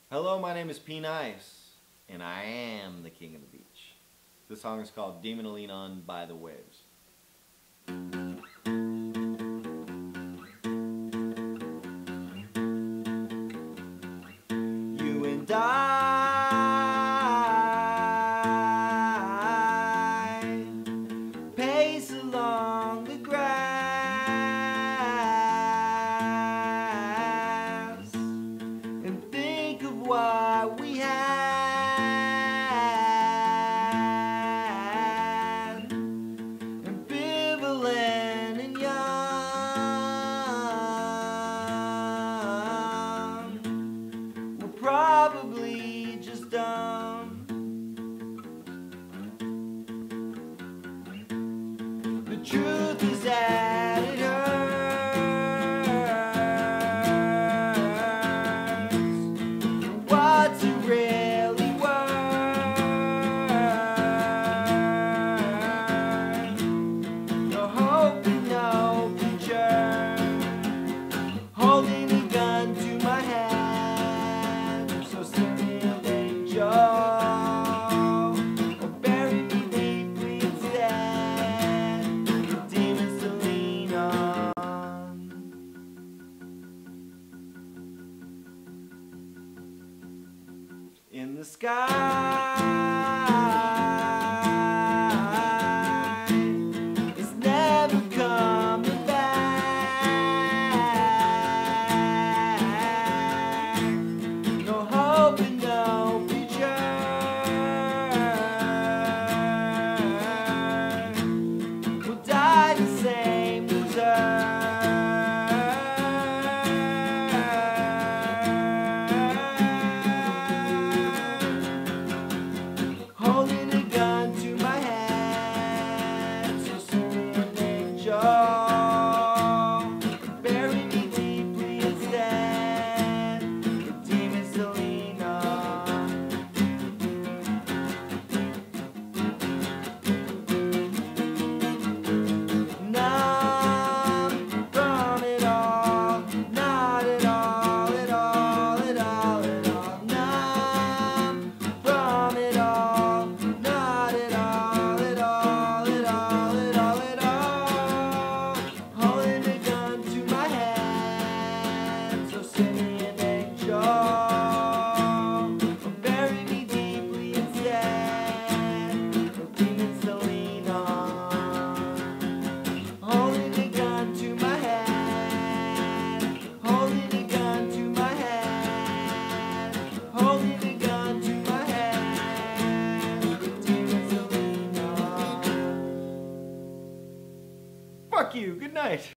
Hello, my name is P. Nice, and I am the king of the beach. This song is called Demon to Lean On by the Wavves. You and I pace along the grass and think of what we had, ambivalent and young. We're probably just dumb. The truth is that it hurts. What's it really worth? No hope and no future. Holding a gun to my head. So send me an angel, or bury me deeply instead. The demons to lean on. In the sky, it's never coming back. No hope and no future. We'll die the same loser. Holding a gun to my head, so send me an angel, bury me deeply instead. The demons to lean on. Numb from it all, not at all, at all, at all, at all. Numb from it all, not at all, at all, at all, at all, at all. Holding a gun to my head, so send me an angel, or bury me deeply instead. The demons to lean on. Holding a gun to my head, holding a gun to my head, holding a gun to my head. The demons to lean on. Fuck you, good night.